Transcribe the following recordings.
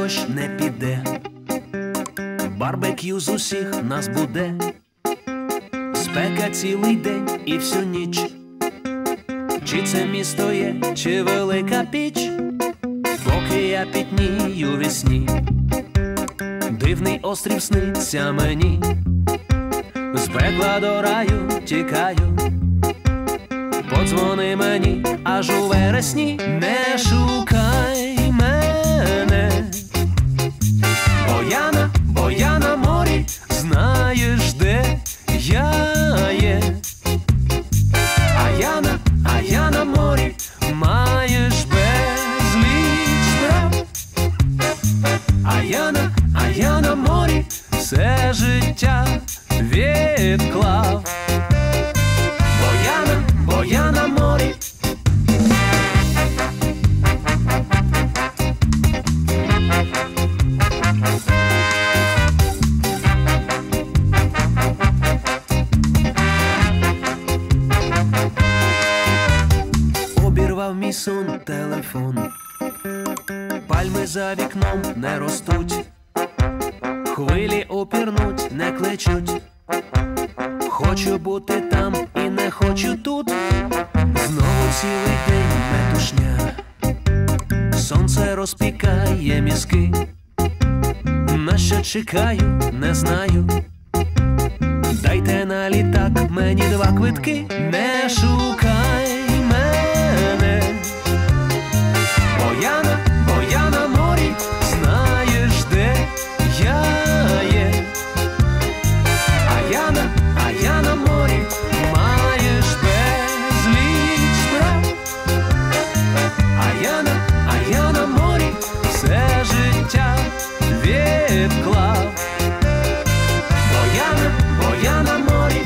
дощ не піде, барбекю з усіх нас буде, спека цілий день і всю ніч. Чи це місто є, чи велика піч, поки я пітнію весні, дивний острів сниться мені, з пекла до раю тікаю. Подзвони мені аж у вересні, не шукай мене, бо я на морі, знаєш, де я є. А я на морі, маєш безліч справ. А я на морі все життя відклав. Бо я на морі. Обірвав мій сон телефон, пальми за вікном не ростуть, хвилі опірнуть, не кличуть. Хочу бути там і не хочу тут. Знову цілий день метушня, сонце розпікає мізки. На що чекаю, не знаю. Дайте на літак мені 2 квитки. Не шукай мене, бо я на морі, знаєш, де я є. А я на морі, маєш безліч справ. А я на морі все життя відклав. Бо я на морі.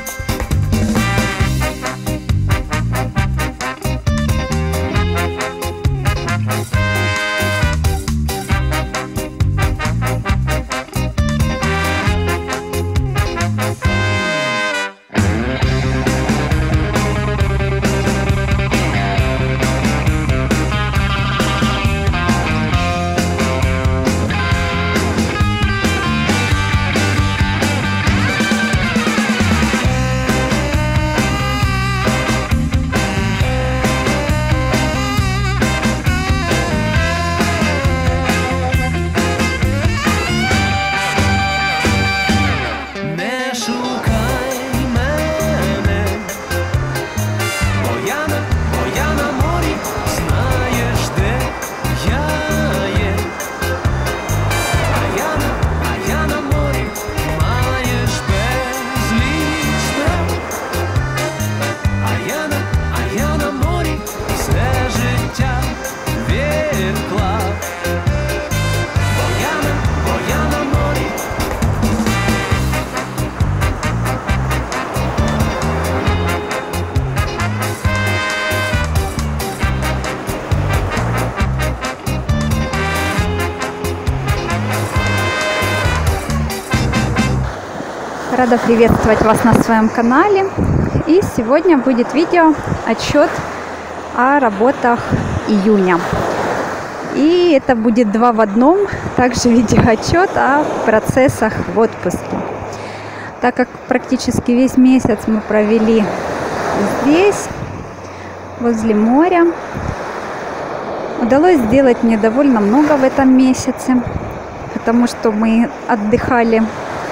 Рада приветствовать вас на своем канале. И сегодня будет видео отчет о работах июня. И это будет 2 в 1, также видеоотчет о процессах в отпуске. Так как практически весь месяц мы провели здесь, возле моря, удалось сделать мне довольно много в этом месяце, потому что мы отдыхали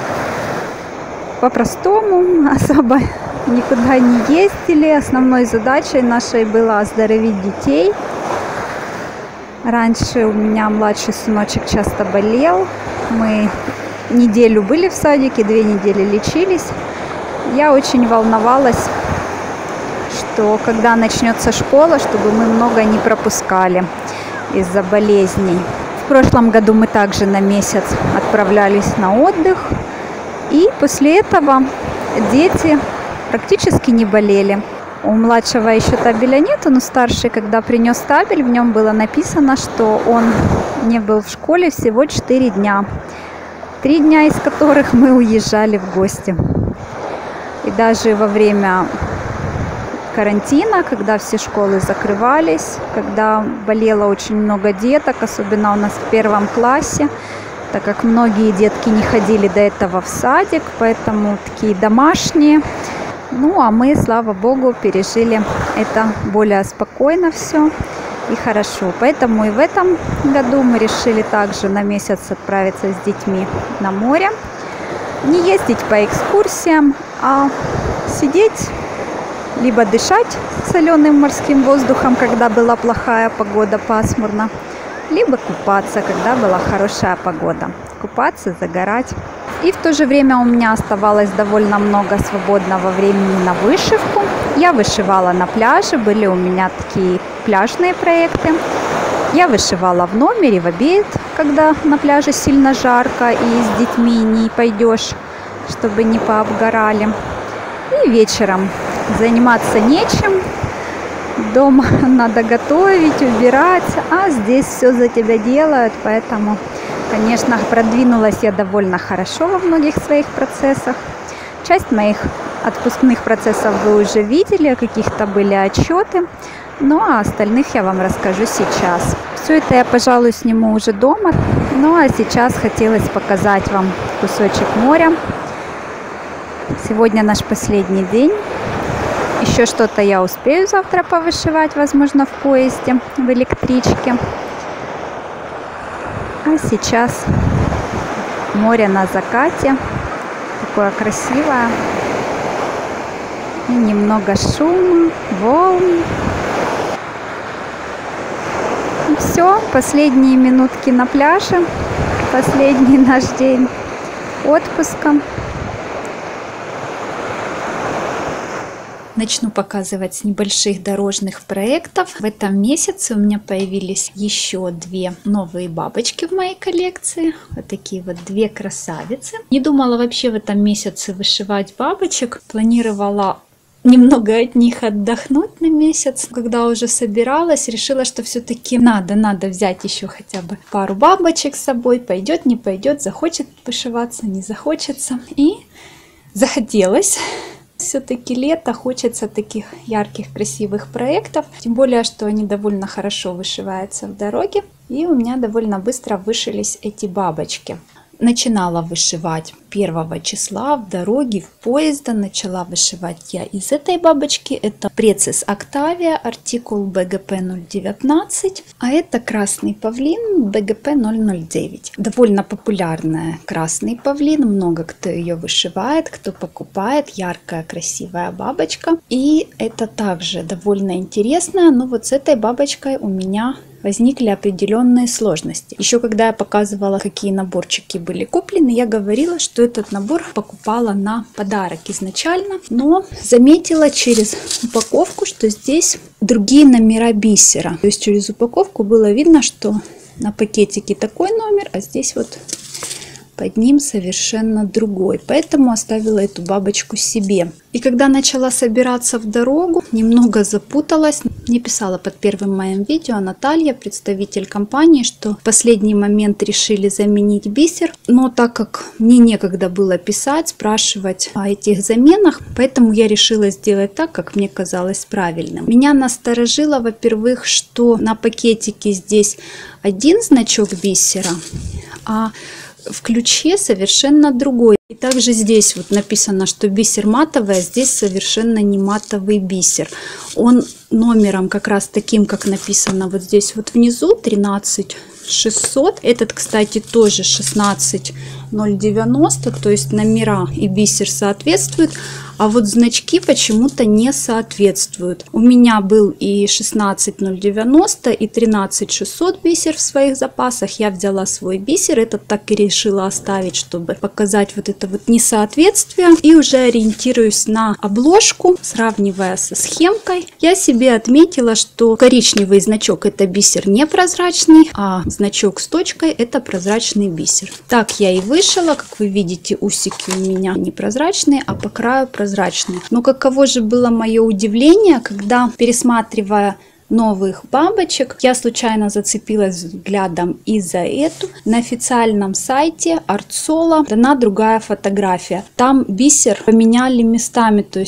по-простому, особо никуда не ездили. Основной задачей нашей было оздоровить детей. Раньше у меня младший сыночек часто болел. Мы неделю были в садике, 2 недели лечились. Я очень волновалась, что когда начнется школа, чтобы мы много не пропускали из-за болезней. В прошлом году мы также на месяц отправлялись на отдых. И после этого дети практически не болели. У младшего еще табеля нету, но старший, когда принес табель, в нем было написано, что он не был в школе всего 4 дня. 3 дня из которых мы уезжали в гости. И даже во время карантина, когда все школы закрывались, когда болело очень много деток, особенно у нас в 1 классе, так как многие детки не ходили до этого в садик, поэтому такие домашние. Ну, а мы, слава богу, пережили это более спокойно все и хорошо. Поэтому и в этом году мы решили также на месяц отправиться с детьми на море. Не ездить по экскурсиям, а сидеть, либо дышать соленым морским воздухом, когда была плохая погода, пасмурно, либо купаться, когда была хорошая погода. Купаться, загорать. И в то же время у меня оставалось довольно много свободного времени на вышивку. Я вышивала на пляже, были у меня такие пляжные проекты. Я вышивала в номере, в обед, когда на пляже сильно жарко и с детьми не пойдешь, чтобы не пообгорали. И вечером заниматься нечем. Дома надо готовить, убирать, а здесь все за тебя делают, поэтому, конечно, продвинулась я довольно хорошо во многих своих процессах. Часть моих отпускных процессов вы уже видели, каких-то были отчеты, ну а остальных я вам расскажу сейчас. Все это я, пожалуй, сниму уже дома, ну а сейчас хотелось показать вам кусочек моря. Сегодня наш последний день. Еще что-то я успею завтра повышивать, возможно, в поезде, в электричке. А сейчас море на закате, такое красивое. И немного шума, волн. И все, последние минутки на пляже, последний наш день отпуска. Начну показывать с небольших дорожных проектов. В этом месяце у меня появились еще 2 новые бабочки в моей коллекции. Вот такие вот 2 красавицы. Не думала вообще в этом месяце вышивать бабочек. Планировала немного от них отдохнуть на месяц. Когда уже собиралась, решила, что все-таки надо взять еще хотя бы пару бабочек с собой. Пойдет, не пойдет, захочет вышиваться, не захочется. И захотелось. Все-таки лето, хочется таких ярких, красивых проектов. Тем более, что они довольно хорошо вышиваются в дороге. И у меня довольно быстро вышились эти бабочки. Начинала вышивать 1 числа в дороге, в поезде. Начала вышивать я из этой бабочки. Это Прецис Octavia, артикул БГП 019. А это красный павлин БГП 009. Довольно популярная красный павлин. Много кто ее вышивает, кто покупает. Яркая, красивая бабочка. И это также довольно интересно. Но вот с этой бабочкой у меня возникли определенные сложности. Еще когда я показывала, какие наборчики были куплены, я говорила, что этот набор покупала на подарок изначально, но заметила через упаковку, что здесь другие номера бисера. То есть через упаковку было видно, что на пакетике такой номер, а здесь вот под ним совершенно другой. Поэтому оставила эту бабочку себе. И когда начала собираться в дорогу, немного запуталась. Мне писала под первым моим видео Наталья, представитель компании, что в последний момент решили заменить бисер. Но так как мне некогда было писать, спрашивать о этих заменах, поэтому я решила сделать так, как мне казалось правильным. Меня насторожило, во-первых, что на пакетике здесь один значок бисера, а в ключе совершенно другой. И также здесь вот написано, что бисер матовый, а здесь совершенно не матовый бисер. Он номером как раз таким, как написано вот здесь вот внизу, 13600. Этот, кстати, тоже 16090, то есть номера и бисер соответствуют. А вот значки почему-то не соответствуют. У меня был и 16090, и 13600 бисер в своих запасах. Я взяла свой бисер, этот так и решила оставить, чтобы показать вот это вот несоответствие. И уже ориентируюсь на обложку, сравнивая со схемкой. Я себе отметила, что коричневый значок — это бисер непрозрачный, а значок с точкой — это прозрачный бисер. Так я и вышила. Как вы видите, усики у меня непрозрачные, а по краю прозрачные. Но каково же было мое удивление, когда, пересматривая новых бабочек, я случайно зацепилась взглядом и за эту. На официальном сайте Art Solo дана другая фотография. Там бисер поменяли местами, то есть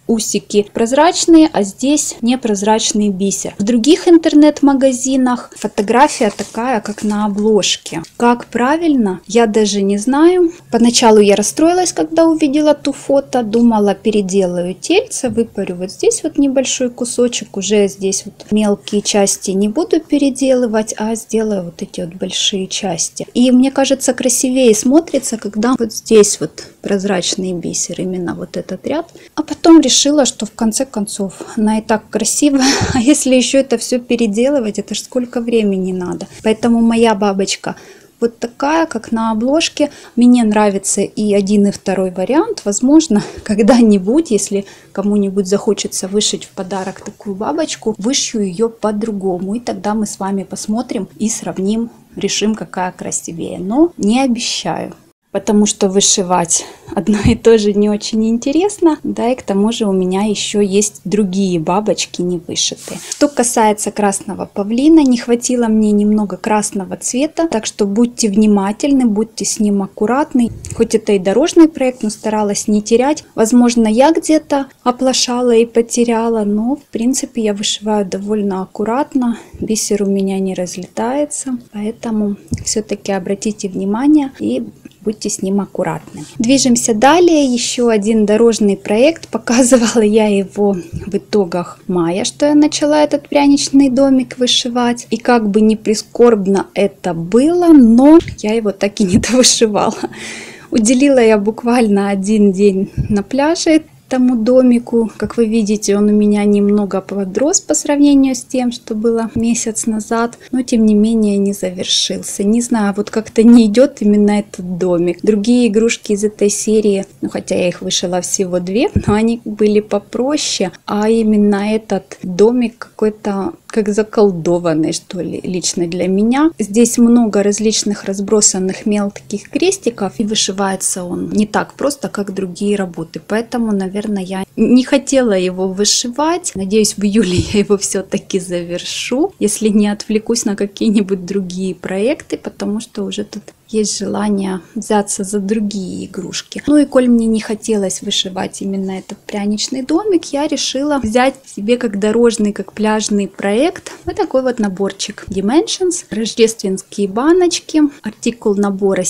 усики прозрачные, а здесь непрозрачный бисер. В других интернет-магазинах фотография такая, как на обложке. Как правильно, я даже не знаю. Поначалу я расстроилась, когда увидела ту фото, думала, переделаю тельце, выпарю вот здесь вот небольшой кусочек, уже здесь вот мелкие части не буду переделывать, а сделаю вот эти вот большие части. И мне кажется, красивее смотрится, когда вот здесь вот прозрачный бисер, именно вот этот ряд. А потом решила, что в конце концов она и так красивая, а если еще это все переделывать, это ж сколько времени надо. Поэтому моя бабочка вот такая, как на обложке. Мне нравится и один, и второй вариант. Возможно, когда-нибудь, если кому-нибудь захочется вышить в подарок такую бабочку, вышью ее по-другому. И тогда мы с вами посмотрим и сравним, решим, какая красивее. Но не обещаю. Потому что вышивать одно и то же не очень интересно. Да, и к тому же у меня еще есть другие бабочки не вышитые. Что касается красного павлина, не хватило мне немного красного цвета. Так что будьте внимательны, будьте с ним аккуратны. Хоть это и дорожный проект, но старалась не терять. Возможно, я где-то оплошала и потеряла, но в принципе я вышиваю довольно аккуратно. Бисер у меня не разлетается. Поэтому все-таки обратите внимание и будьте с ним аккуратны. Движемся далее. Еще один дорожный проект. Показывала я его в итогах мая, что я начала этот пряничный домик вышивать. И как бы не прискорбно это было, но я его так и не довышивала. Уделила я буквально один день на пляже тому домику. Как вы видите, он у меня немного подрос по сравнению с тем, что было месяц назад, но тем не менее не завершился. Не знаю, вот как-то не идет именно этот домик. Другие игрушки из этой серии, ну хотя я их вышила всего 2, но они были попроще, а именно этот домик какой-то как заколдованный, что ли, лично для меня. Здесь много различных разбросанных мелких крестиков, и вышивается он не так просто, как другие работы. Поэтому, наверное, я не хотела его вышивать. Надеюсь, в июле я его все-таки завершу, если не отвлекусь на какие-нибудь другие проекты, потому что уже тут есть желание взяться за другие игрушки. Ну и коль мне не хотелось вышивать именно этот пряничный домик, я решила взять себе как дорожный, как пляжный проект вот такой вот наборчик Dimensions. Рождественские баночки. Артикул набора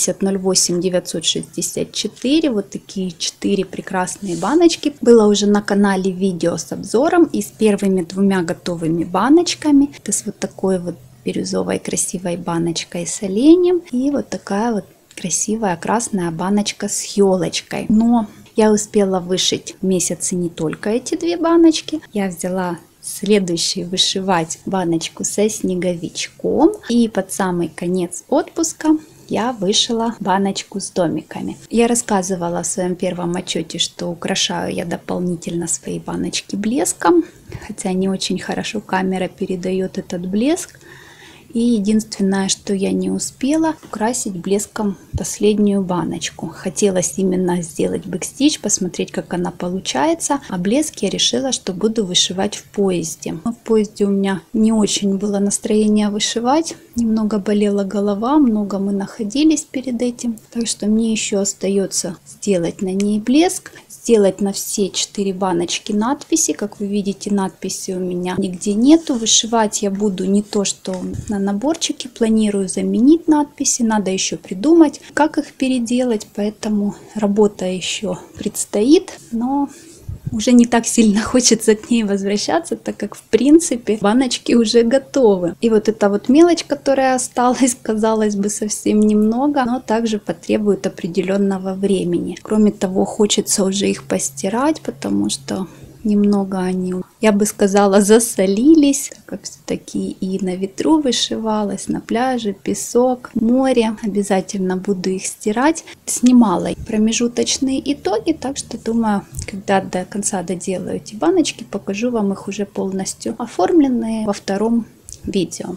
7008964. Вот такие 4 прекрасные баночки. Было уже на канале видео с обзором и с первыми 2 готовыми баночками. Это с вот такой вот бирюзовой красивой баночкой с оленем и вот такая вот красивая красная баночка с елочкой. Но я успела вышить в месяце не только эти 2 баночки. Я взяла следующий вышивать баночку со снеговичком, и под самый конец отпуска я вышила баночку с домиками. Я рассказывала в своем первом отчете, что украшаю я дополнительно свои баночки блеском, хотя не очень хорошо камера передает этот блеск. И единственное, что я не успела, украсить блеском последнюю баночку. Хотелось именно сделать бэкстич, посмотреть, как она получается. А блеск я решила, что буду вышивать в поезде. Но в поезде у меня не очень было настроение вышивать. Немного болела голова, много мы находились перед этим. Так что мне еще остается сделать на ней блеск. Сделать на все 4 баночки надписи. Как вы видите, надписи у меня нигде нету. Вышивать я буду не то, что на наборчике. Планирую заменить надписи. Надо еще придумать, как их переделать. Поэтому работа еще предстоит. Но уже не так сильно хочется к ней возвращаться, так как в принципе баночки уже готовы. И вот эта вот мелочь, которая осталась, казалось бы, совсем немного, но также потребует определенного времени. Кроме того, хочется уже их постирать, потому что немного они, я бы сказала, засолились, так как все-таки и на ветру вышивалась, на пляже, песок, море. Обязательно буду их стирать. Снимала промежуточные итоги, так что думаю, когда до конца доделаю эти баночки, покажу вам их уже полностью оформленные во втором видео.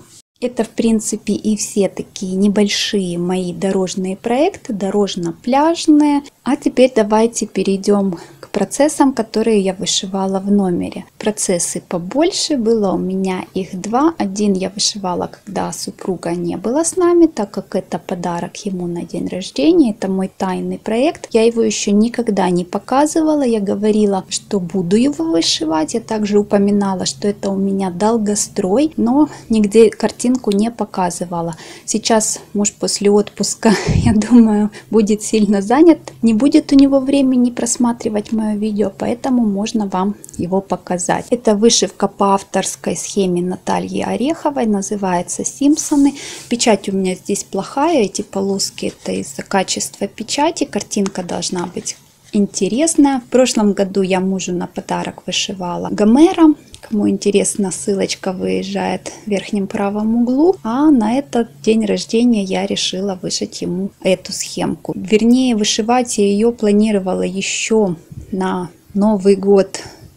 Это, в принципе, и все такие небольшие мои дорожные проекты, дорожно-пляжные. А теперь давайте перейдем к процессам, которые я вышивала в номере. Процессы побольше, было у меня их два. Один я вышивала, когда супруга не было с нами, так как это подарок ему на день рождения. Это мой тайный проект. Я его еще никогда не показывала. Я говорила, что буду его вышивать. Я также упоминала, что это у меня долгострой, но нигде картинку не показывала. Сейчас муж после отпуска, я думаю, будет сильно занят. Не будет у него времени просматривать мое видео, поэтому можно вам его показать. Это вышивка по авторской схеме Натальи Ореховой, называется «Симпсоны». Печать у меня здесь плохая, эти полоски это из-за качества печати. Картинка должна быть интересная. В прошлом году я мужу на подарок вышивала Гомера. Кому интересно, ссылочка выезжает в верхнем правом углу. А на этот день рождения я решила вышить ему эту схемку. Вернее, вышивать я ее планировала еще на Новый год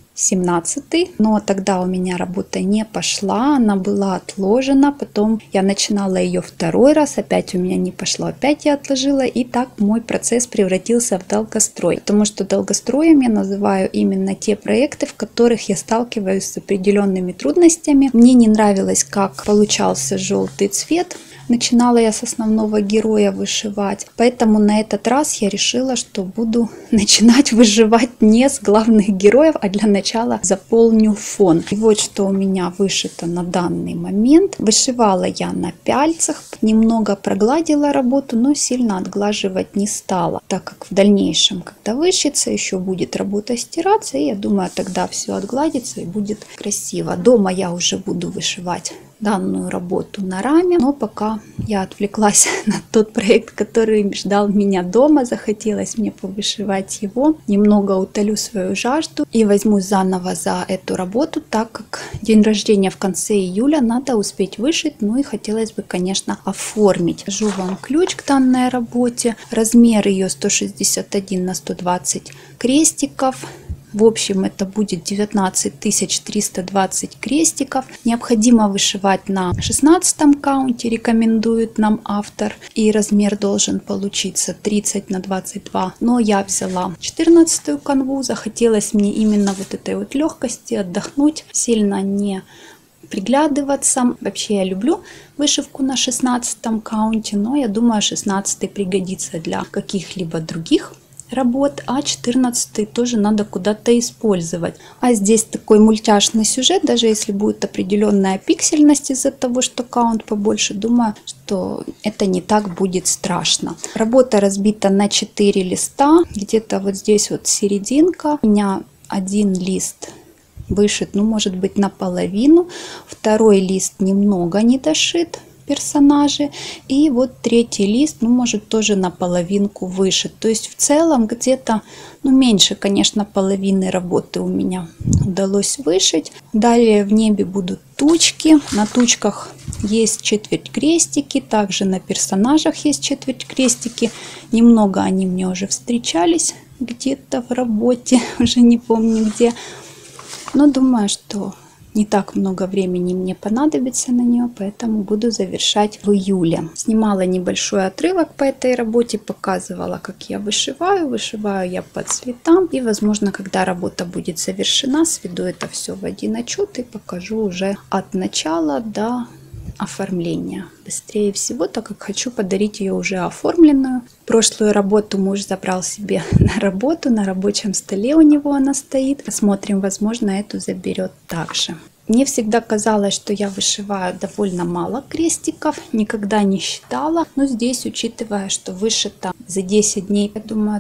17-й, но тогда у меня работа не пошла, она была отложена, потом я начинала ее второй раз, опять у меня не пошло, опять я отложила, и так мой процесс превратился в долгострой, потому что долгостроем я называю именно те проекты, в которых я сталкиваюсь с определенными трудностями. Мне не нравилось, как получался желтый цвет. Начинала я с основного героя вышивать, поэтому на этот раз я решила, что буду начинать вышивать не с главных героев, а для начала заполню фон. И вот что у меня вышито на данный момент. Вышивала я на пяльцах, немного прогладила работу, но сильно отглаживать не стала, так как в дальнейшем, когда вышьется, еще будет работа стираться, и я думаю, тогда все отгладится и будет красиво. Дома я уже буду вышивать данную работу на раме, но пока я отвлеклась на тот проект, который ждал меня дома, захотелось мне повышивать его, немного утолю свою жажду и возьмусь заново за эту работу, так как день рождения в конце июля, надо успеть вышить, ну и хотелось бы, конечно, оформить. Покажу вам ключ к данной работе, размер ее 161 на 120 крестиков. В общем, это будет 19 320 крестиков. Необходимо вышивать на 16 каунте, рекомендует нам автор. И размер должен получиться 30 на 22. Но я взяла 14 канву. Захотелось мне именно вот этой вот легкости, отдохнуть, сильно не приглядываться. Вообще я люблю вышивку на 16 каунте, но я думаю, 16 пригодится для каких-либо других работ, а 14 тоже надо куда-то использовать. А здесь такой мультяшный сюжет, даже если будет определенная пиксельность из-за того, что каунт побольше, думаю, что это не так будет страшно. Работа разбита на 4 листа, где-то вот здесь вот серединка. У меня один лист вышит, ну может быть наполовину, второй лист немного не дошит персонажи, и вот третий лист, ну может тоже наполовинку вышит, то есть в целом где-то, ну меньше, конечно, половины работы у меня удалось вышить. Далее в небе будут тучки, на тучках есть четверть крестики, также на персонажах есть четверть крестики, немного они мне уже встречались где-то в работе, уже не помню где, но думаю, что не так много времени мне понадобится на нее, поэтому буду завершать в июле. Снимала небольшой отрывок по этой работе, показывала, как я вышиваю. Вышиваю я по цветам. И, возможно, когда работа будет завершена, сведу это все в один отчет и покажу уже от начала до оформления. Быстрее всего, так как хочу подарить ее уже оформленную. Прошлую работу муж забрал себе на работу, на рабочем столе у него она стоит. Посмотрим, возможно, эту заберет также. Мне всегда казалось, что я вышиваю довольно мало крестиков, никогда не считала. Но здесь, учитывая, что вышито за 10 дней, я думаю,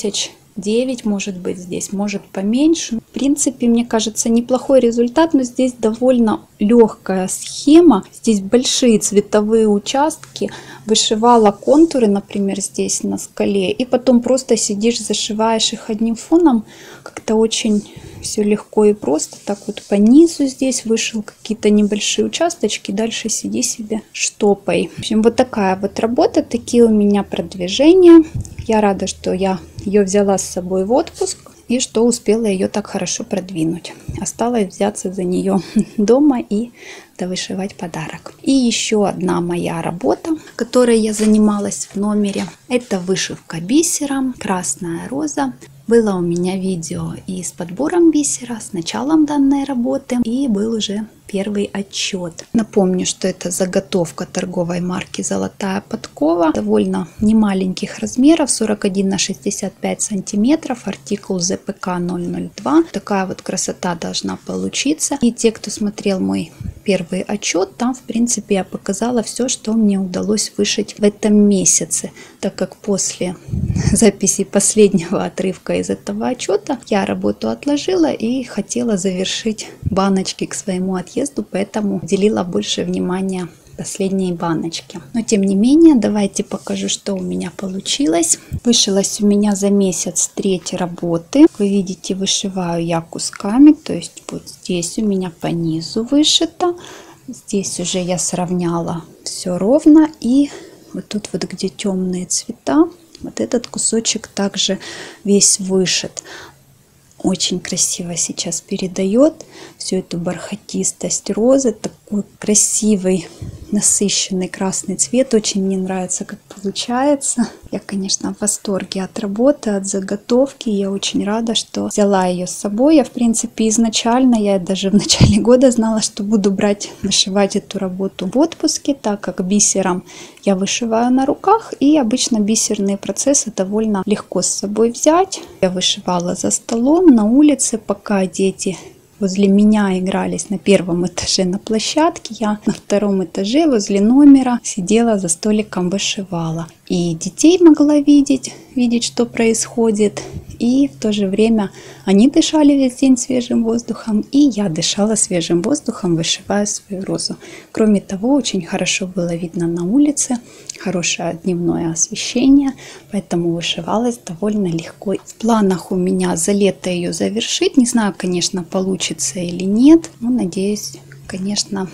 1009, может быть, здесь, может поменьше. В принципе, мне кажется, неплохой результат, но здесь довольно легкая схема. Здесь большие цветовые участки. Вышивала контуры, например, здесь на скале, и потом просто сидишь, зашиваешь их одним фоном. Как-то очень все легко и просто. Так вот по низу здесь вышил какие-то небольшие участочки, дальше сиди себе штопай. В общем, вот такая вот работа, такие у меня продвижения. Я рада, что я ее взяла с собой в отпуск. и что успела ее так хорошо продвинуть. Осталось взяться за нее дома и довышивать подарок. И еще одна моя работа, которой я занималась в номере, это вышивка бисером, красная роза. Было у меня видео и с подбором бисера, с началом данной работы, и был уже первый отчет. Напомню, что это заготовка торговой марки «Золотая подкова», довольно немаленьких размеров, 41 на 65 сантиметров, артикул ЗПК 002. Такая вот красота должна получиться. И те, кто смотрел мой первый отчет, там в принципе я показала все, что мне удалось вышить в этом месяце, так как после записи последнего отрывка из этого отчета я работу отложила и хотела завершить баночки к своему отъезду, поэтому уделила больше внимания последней баночке. Но тем не менее, давайте покажу, что у меня получилось. Вышилась у меня за месяц 3 работы. Вы видите, вышиваю я кусками, то есть вот здесь у меня по низу вышито, здесь уже я сравняла все ровно, и вот тут вот, где темные цвета, вот этот кусочек также весь вышит. Очень красиво сейчас передает всю эту бархатистость розы, такой красивый насыщенный красный цвет. Очень мне нравится, как получается. Я, конечно, в восторге от работы, от заготовки. Я очень рада, что взяла ее с собой. Я, в принципе, изначально, я даже в начале года знала, что буду вышивать эту работу в отпуске, так как бисером я вышиваю на руках, и обычно бисерные процессы довольно легко с собой взять. Я вышивала за столом, на улице, пока дети возле меня игрались на первом этаже на площадке. Я на втором этаже возле номера сидела за столиком, вышивала. И детей могла видеть, что происходит. И в то же время они дышали весь день свежим воздухом, и я дышала свежим воздухом, вышивая свою розу. Кроме того, очень хорошо было видно на улице, хорошее дневное освещение, поэтому вышивалась довольно легко. В планах у меня за лето ее завершить. Не знаю, конечно, получится или нет, но надеюсь, конечно,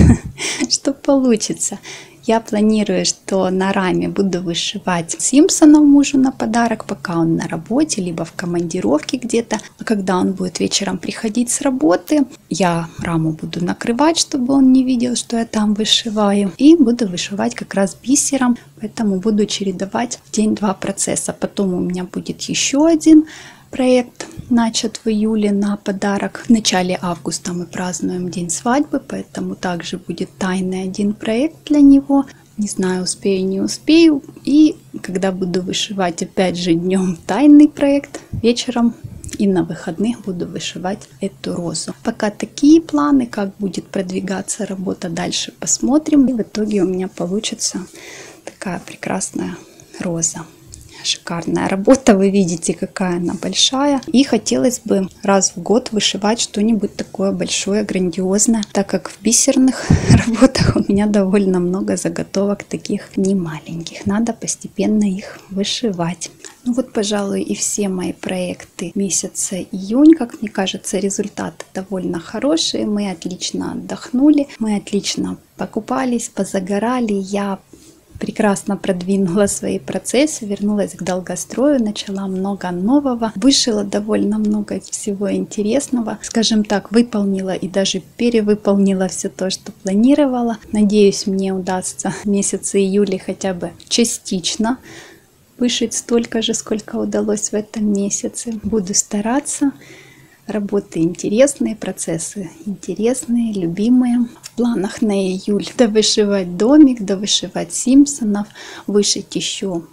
что получится. Я планирую, что на раме буду вышивать Симпсонов мужу на подарок, пока он на работе, либо в командировке где-то. А когда он будет вечером приходить с работы, я раму буду накрывать, чтобы он не видел, что я там вышиваю. И буду вышивать как раз бисером, поэтому буду чередовать в день 2 процесса. Потом у меня будет еще один проект, начат в июле на подарок. В начале августа мы празднуем день свадьбы, поэтому также будет тайный один проект для него. Не знаю, успею, не успею. И когда буду вышивать опять же днем тайный проект, вечером и на выходных буду вышивать эту розу. Пока такие планы, как будет продвигаться работа дальше, посмотрим. И в итоге у меня получится такая прекрасная роза. Шикарная работа, вы видите, какая она большая. И хотелось бы раз в год вышивать что-нибудь такое большое, грандиозное, так как в бисерных работах у меня довольно много заготовок таких не маленьких. Надо постепенно их вышивать. Ну вот, пожалуй, и все мои проекты месяца июнь. Как мне кажется, результаты довольно хорошие. Мы отлично отдохнули, мы отлично покупались, позагорали. Я прекрасно продвинула свои процессы, вернулась к долгострою, начала много нового, вышила довольно много всего интересного. Скажем так, выполнила и даже перевыполнила все то, что планировала. Надеюсь, мне удастся в месяце июля хотя бы частично вышить столько же, сколько удалось в этом месяце. Буду стараться. Работы интересные, процессы интересные, любимые. В планах на июль довышивать домик, довышивать Симпсонов, вышить еще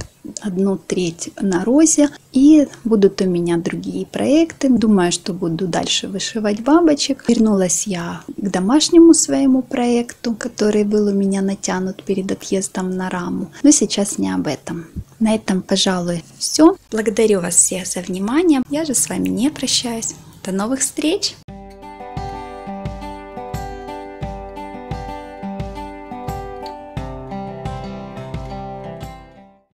1/3 на розе. И будут у меня другие проекты. Думаю, что буду дальше вышивать бабочек. Вернулась я к домашнему своему проекту, который был у меня натянут перед отъездом на раму. Но сейчас не об этом. На этом, пожалуй, все. Благодарю вас всех за внимание. Я же с вами не прощаюсь. До новых встреч!